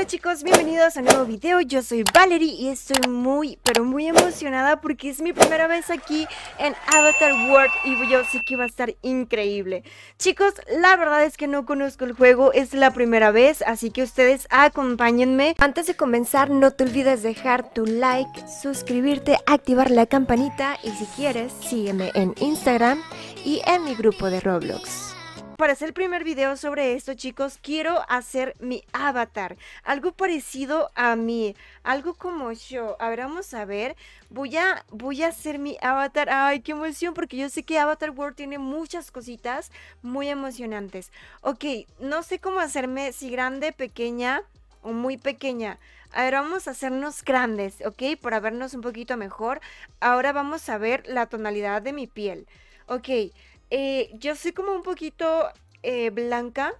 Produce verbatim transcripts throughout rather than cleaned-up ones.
chicos, bienvenidos a un nuevo video. Yo soy Valerie y estoy muy, pero muy emocionada porque es mi primera vez aquí en Avatar World y yo sé que va a estar increíble. Chicos, la verdad es que no conozco el juego, es la primera vez, así que ustedes acompáñenme. Antes de comenzar, no te olvides dejar tu like, suscribirte, activar la campanita y si quieres, sígueme en Instagram y en mi grupo de Roblox. Para hacer el primer video sobre esto, chicos, quiero hacer mi avatar, algo parecido a mí, algo como yo. A ver, vamos a ver, voy a, voy a hacer mi avatar. Ay, qué emoción, porque yo sé que Avatar World tiene muchas cositas muy emocionantes. Ok, no sé cómo hacerme, si grande, pequeña o muy pequeña. A ver, vamos a hacernos grandes, ¿ok? Para vernos un poquito mejor. Ahora vamos a ver la tonalidad de mi piel. Ok. Eh, yo soy como un poquito eh, blanca,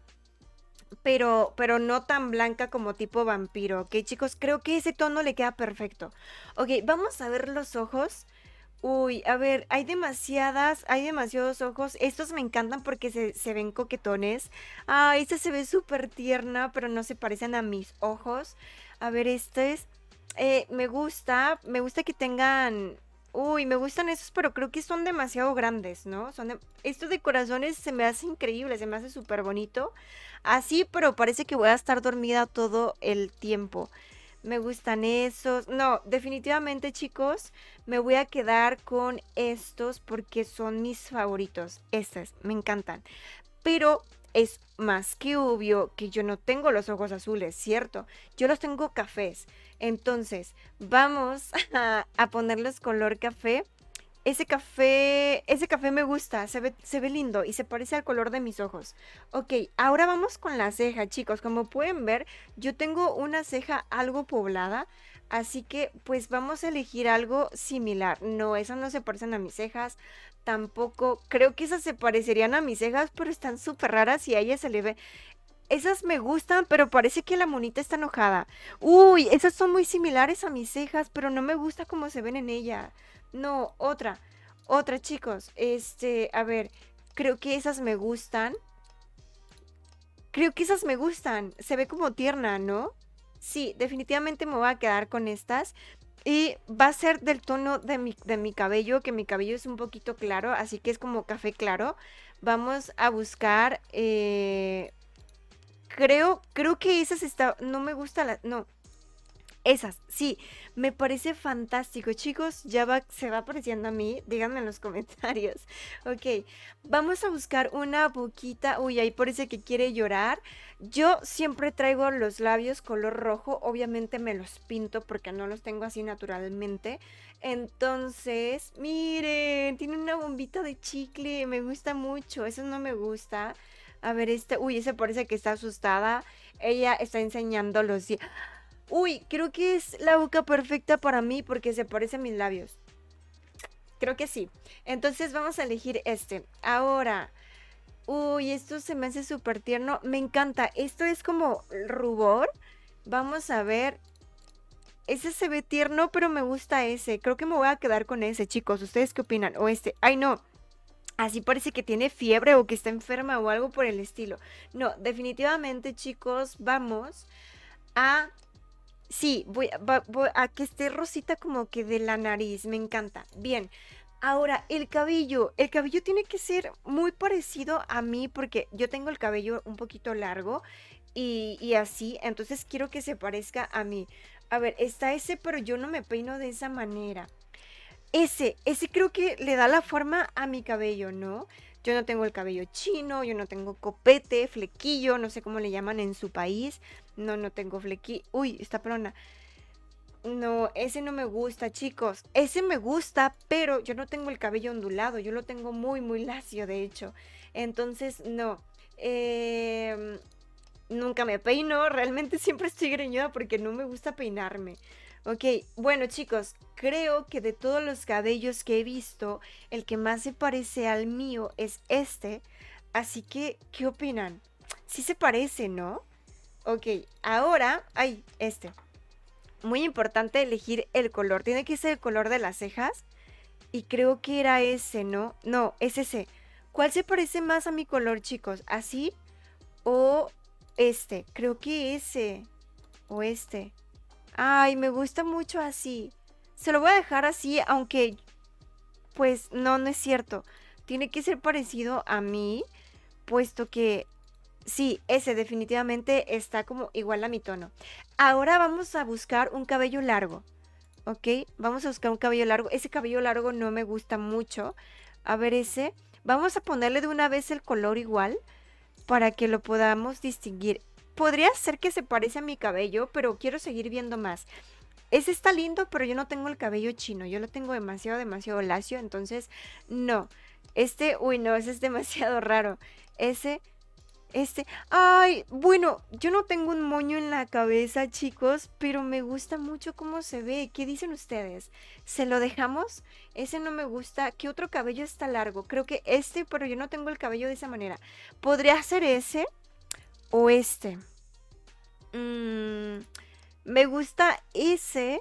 pero, pero no tan blanca como tipo vampiro, ¿ok, chicos? Creo que ese tono le queda perfecto. Ok, vamos a ver los ojos. Uy, a ver, hay demasiadas, hay demasiados ojos. Estos me encantan porque se, se ven coquetones. Ah, esta se ve súper tierna, pero no se parecen a mis ojos. A ver, este es... eh, me gusta, me gusta que tengan... Uy, me gustan esos, pero creo que son demasiado grandes, ¿no? Son de... Estos de corazones se me hace increíble, se me hace súper bonito. Así, pero parece que voy a estar dormida todo el tiempo. Me gustan esos. No, definitivamente, chicos, me voy a quedar con estos porque son mis favoritos. Estos, me encantan. Pero es más que obvio que yo no tengo los ojos azules, ¿cierto? Yo los tengo cafés. Entonces, vamos a, a ponerles color café. Ese café, ese café me gusta, se ve, se ve lindo y se parece al color de mis ojos. Ok, ahora vamos con la ceja, chicos. Como pueden ver, yo tengo una ceja algo poblada, así que pues vamos a elegir algo similar. No, esas no se parecen a mis cejas, tampoco. Creo que esas se parecerían a mis cejas, pero están súper raras y a ella se le ve... Esas me gustan, pero parece que la monita está enojada. Uy, esas son muy similares a mis cejas, pero no me gusta cómo se ven en ella. No, otra, otra, chicos. Este, a ver, creo que esas me gustan. Creo que esas me gustan. Se ve como tierna, ¿no? Sí, definitivamente me voy a quedar con estas. Y va a ser del tono de mi, de mi cabello, que mi cabello es un poquito claro, así que es como café claro. Vamos a buscar... Eh, creo, creo que esas está... No me gusta la... No. Esas, sí, me parece fantástico. Chicos, ya va, se va pareciendo a mí. Díganme en los comentarios. Ok, vamos a buscar una boquita. Uy, ahí parece que quiere llorar. Yo siempre traigo los labios color rojo. Obviamente me los pinto porque no los tengo así naturalmente. Entonces, miren, tiene una bombita de chicle. Me gusta mucho. Eso no me gusta. A ver, este... Uy, ese parece que está asustada. Ella está enseñando los dientes. Uy, creo que es la boca perfecta para mí porque se parece a mis labios. Creo que sí. Entonces vamos a elegir este. Ahora. Uy, esto se me hace súper tierno. Me encanta. Esto es como rubor. Vamos a ver. Ese se ve tierno, pero me gusta ese. Creo que me voy a quedar con ese, chicos. ¿Ustedes qué opinan? O este. Ay, no. Así parece que tiene fiebre o que está enferma o algo por el estilo. No, definitivamente, chicos, vamos a... Sí, voy, va- voy a que esté rosita como que de la nariz, me encanta. Bien, ahora el cabello, el cabello tiene que ser muy parecido a mí porque yo tengo el cabello un poquito largo y, y así, entonces quiero que se parezca a mí. A ver, está ese, pero yo no me peino de esa manera. Ese, ese creo que le da la forma a mi cabello, ¿no? Yo no tengo el cabello chino, yo no tengo copete, flequillo, no sé cómo le llaman en su país. No, no tengo flequillo. Uy, está pelona. No, ese no me gusta, chicos. Ese me gusta, pero yo no tengo el cabello ondulado. Yo lo tengo muy, muy lacio, de hecho. Entonces, no. Eh, nunca me peino. Realmente siempre estoy greñuda porque no me gusta peinarme. Ok, bueno chicos, creo que de todos los cabellos que he visto, el que más se parece al mío es este. Así que, ¿qué opinan? Sí se parece, ¿no? Ok, ahora, ay, este. Muy importante elegir el color. Tiene que ser el color de las cejas. Y creo que era ese, ¿no? No, es ese. ¿Cuál se parece más a mi color, chicos? ¿Así o este? Creo que ese. O este. Ay, me gusta mucho así. Se lo voy a dejar así, aunque... Pues no, no es cierto. Tiene que ser parecido a mí, puesto que... Sí, ese definitivamente está como igual a mi tono. Ahora vamos a buscar un cabello largo. ¿Ok? Vamos a buscar un cabello largo. Ese cabello largo no me gusta mucho. A ver ese. Vamos a ponerle de una vez el color igual para que lo podamos distinguir. Podría ser que se parece a mi cabello, pero quiero seguir viendo más. Ese está lindo, pero yo no tengo el cabello chino. Yo lo tengo demasiado, demasiado lacio. Entonces, no. Este, uy, no, ese es demasiado raro. Ese... Este, ay, bueno, yo no tengo un moño en la cabeza, chicos, pero me gusta mucho cómo se ve. ¿Qué dicen ustedes? ¿Se lo dejamos? Ese no me gusta. ¿Qué otro cabello está largo? Creo que este, pero yo no tengo el cabello de esa manera. ¿Podría ser ese o este? Mm, me gusta ese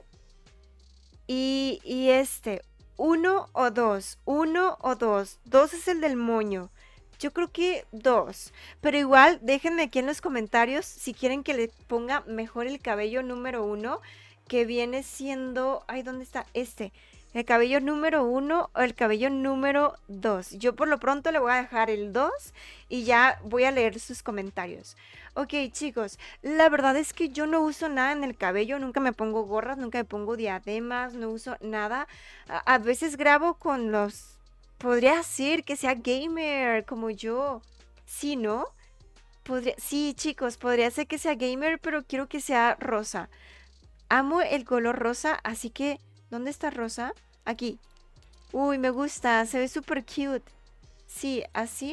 y, y este. Uno o dos, uno o dos. Dos es el del moño. Yo creo que dos. Pero igual, déjenme aquí en los comentarios si quieren que le ponga mejor el cabello número uno. Que viene siendo... Ay, ¿dónde está? Este. El cabello número uno o el cabello número dos. Yo por lo pronto le voy a dejar el dos y ya voy a leer sus comentarios. Ok, chicos, la verdad es que yo no uso nada en el cabello. Nunca me pongo gorras, nunca me pongo diademas, no uso nada. A, a veces grabo con los... Podría ser que sea gamer como yo. Sí, ¿no? Podría... Sí, chicos, podría ser que sea gamer, pero quiero que sea rosa. Amo el color rosa, así que... ¿Dónde está rosa? Aquí. Uy, me gusta, se ve súper cute. Sí, ¿así?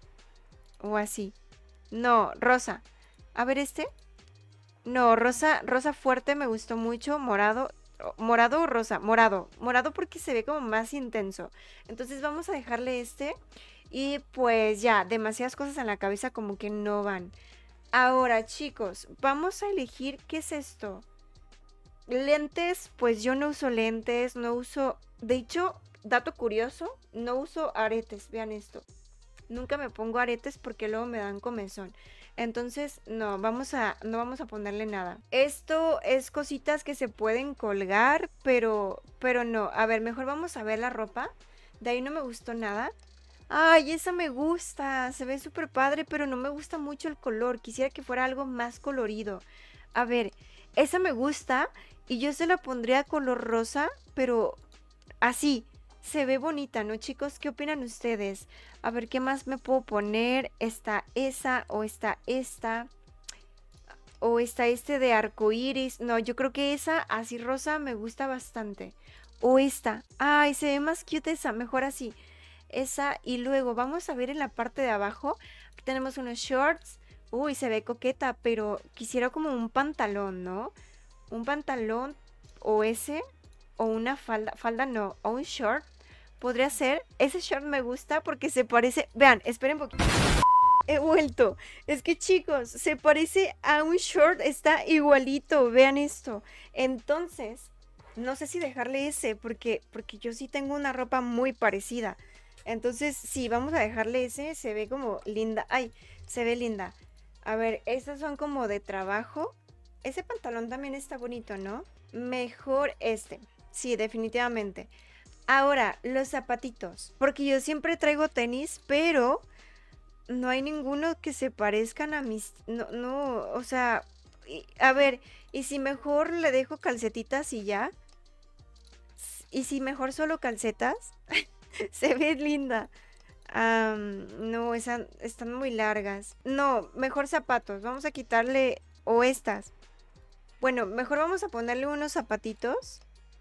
O así. No, rosa. A ver este. No, rosa, rosa fuerte me gustó mucho. Morado. ¿Morado o rosa? Morado. Morado porque se ve como más intenso. Entonces vamos a dejarle este. Y pues ya, demasiadas cosas en la cabeza como que no van. Ahora, chicos, vamos a elegir... ¿Qué es esto? Lentes, pues yo no uso lentes, no uso... De hecho, dato curioso, no uso aretes, vean esto. Nunca me pongo aretes porque luego me dan comezón. Entonces, no, vamos a, no vamos a ponerle nada. Esto es cositas que se pueden colgar, pero, pero no. A ver, mejor vamos a ver la ropa. De ahí no me gustó nada. Ay, esa me gusta, se ve súper padre, pero no me gusta mucho el color. Quisiera que fuera algo más colorido. A ver, esa me gusta y yo se la pondría color rosa, pero así. Se ve bonita, ¿no, chicos? ¿Qué opinan ustedes? A ver, ¿qué más me puedo poner? Está esa o está esta. O está este de arco iris. No, yo creo que esa así rosa me gusta bastante. O esta. Ay, se ve más cute esa. Mejor así. Esa. Y luego vamos a ver en la parte de abajo. Tenemos unos shorts. Uy, se ve coqueta, pero quisiera como un pantalón, ¿no? Un pantalón o ese. O una falda. Falda no. O un short. Podría ser. Ese short me gusta porque se parece... Vean, esperen un poquito. He vuelto. Es que chicos, se parece a un short. Está igualito. Vean esto. Entonces, no sé si dejarle ese porque, porque yo sí tengo una ropa muy parecida. Entonces, sí, vamos a dejarle ese. Se ve como linda. Ay, se ve linda. A ver, estas son como de trabajo. Ese pantalón también está bonito, ¿no? Mejor este. Sí, definitivamente. Ahora, los zapatitos. Porque yo siempre traigo tenis, pero no hay ninguno que se parezcan a mis... No, no, o sea... Y, a ver, ¿y si mejor le dejo calcetitas y ya? ¿Y si mejor solo calcetas? Se ve linda. Um, no, esa, están muy largas. No, mejor zapatos. Vamos a quitarle... O estas. Bueno, mejor vamos a ponerle unos zapatitos.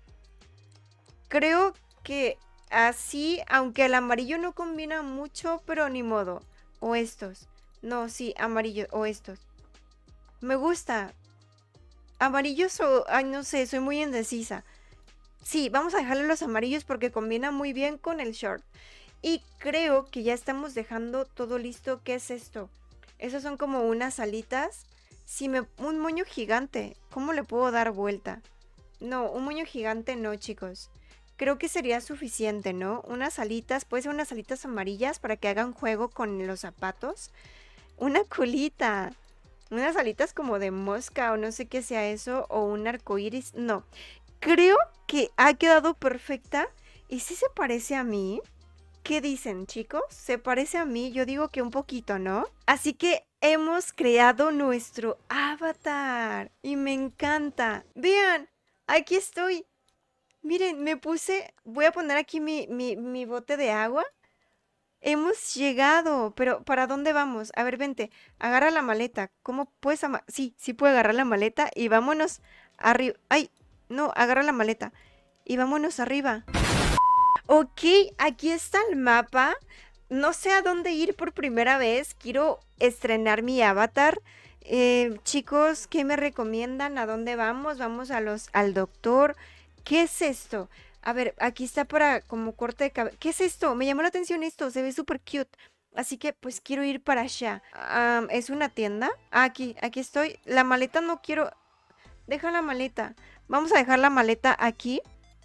Creo que así, aunque el amarillo no combina mucho, pero ni modo. O estos. No, sí, amarillo o estos. Me gusta. Amarillos o... Ay, no sé, soy muy indecisa. Sí, vamos a dejarle los amarillos porque combina muy bien con el short. Y creo que ya estamos dejando todo listo. ¿Qué es esto? Esos son como unas alitas. Si me... Un moño gigante. ¿Cómo le puedo dar vuelta? No, un moño gigante no, chicos. Creo que sería suficiente, ¿no? Unas alitas, puede ser unas alitas amarillas para que hagan juego con los zapatos. Una colita. unas alitas como de mosca o no sé qué sea eso, o un arco iris. No, creo que ha quedado perfecta y sí se parece a mí. ¿Qué dicen, chicos? ¿Se parece a mí? Yo digo que un poquito, ¿no? Así que hemos creado nuestro avatar y me encanta. Vean, aquí estoy. Miren, me puse, voy a poner aquí mi, mi, mi bote de agua. Hemos llegado, pero ¿para dónde vamos? A ver, vente, agarra la maleta. ¿Cómo puedes ama- Sí, sí puedo agarrar la maleta y vámonos arriba. Ay, no, agarra la maleta y vámonos arriba. Ok, aquí está el mapa. No sé a dónde ir por primera vez. Quiero estrenar mi avatar. Eh, chicos, ¿qué me recomiendan? ¿A dónde vamos? Vamos a los, al doctor. ¿Qué es esto? A ver, aquí está para como corte de cabello. ¿Qué es esto? Me llamó la atención esto. Se ve súper cute. Así que pues quiero ir para allá. Am, ¿es una tienda? Ah, aquí, aquí estoy. La maleta no quiero. Deja la maleta. Vamos a dejar la maleta aquí.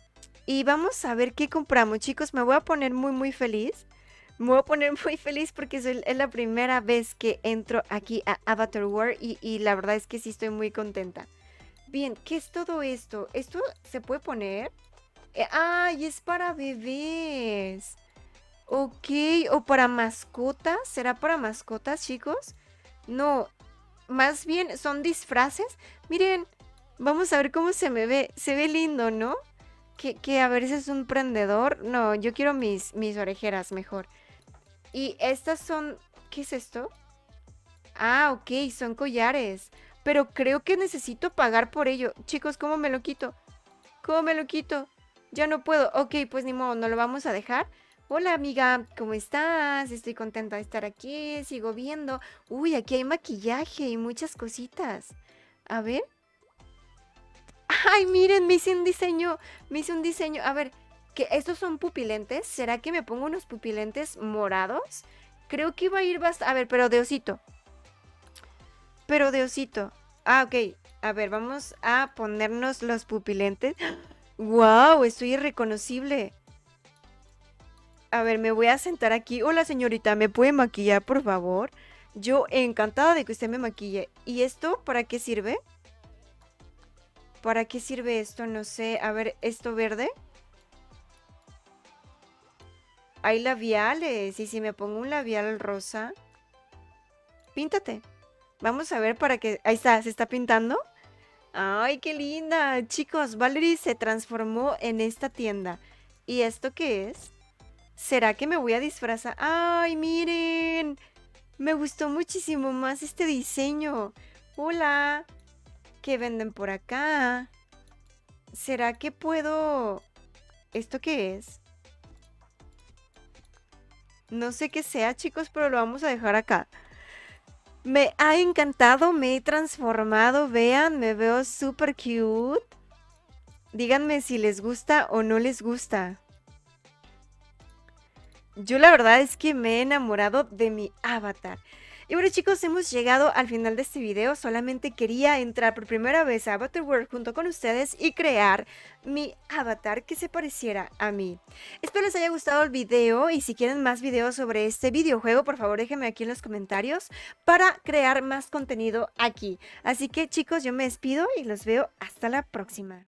Y vamos a ver qué compramos, chicos. Me voy a poner muy, muy feliz. Me voy a poner muy feliz porque soy- es la primera vez que entro aquí a Avatar World y, y la verdad es que sí estoy muy contenta. Bien, ¿qué es todo esto? ¿Esto se puede poner? Eh, ¡Ay, es para bebés! Ok, ¿o para mascotas? ¿Será para mascotas, chicos? No, más bien son disfraces. Miren, vamos a ver cómo se me ve. Se ve lindo, ¿no? Que, que a ver si es un prendedor. No, yo quiero mis, mis orejeras mejor. Y estas son... ¿Qué es esto? Ah, ok, son collares. Pero creo que necesito pagar por ello. Chicos, ¿cómo me lo quito? ¿Cómo me lo quito? Ya no puedo. Ok, pues ni modo, no lo vamos a dejar. Hola amiga, ¿cómo estás? Estoy contenta de estar aquí, sigo viendo. Uy, aquí hay maquillaje y muchas cositas. A ver. Ay, miren, me hice un diseño, me hice un diseño. A ver, ¿que estos son pupilentes? ¿Será que me pongo unos pupilentes morados? Creo que iba a ir bastante... A ver, pero de osito. Pero de osito. Ah, ok. A ver, vamos a ponernos los pupilentes. ¡Wow! Estoy irreconocible. A ver, me voy a sentar aquí. Hola, señorita, ¿me puede maquillar, por favor? Yo encantada de que usted me maquille. ¿Y esto para qué sirve? ¿Para qué sirve esto? No sé. A ver, ¿esto verde? Hay labiales. Y si me pongo un labial rosa. Píntate. Vamos a ver para que... Ahí está, ¿se está pintando? ¡Ay, qué linda! Chicos, Valerie se transformó en esta tienda. ¿Y esto qué es? ¿Será que me voy a disfrazar? ¡Ay, miren! Me gustó muchísimo más este diseño. Hola. ¿Qué venden por acá? ¿Será que puedo...? ¿Esto qué es? No sé qué sea, chicos, pero lo vamos a dejar acá. Me ha encantado, me he transformado. Vean, me veo súper cute. Díganme si les gusta o no les gusta. Yo la verdad es que me he enamorado de mi avatar. Y bueno, chicos, hemos llegado al final de este video. Solamente quería entrar por primera vez a Avatar World junto con ustedes y crear mi avatar que se pareciera a mí. Espero les haya gustado el video y si quieren más videos sobre este videojuego, por favor déjenme aquí en los comentarios para crear más contenido aquí. Así que chicos, yo me despido y los veo hasta la próxima.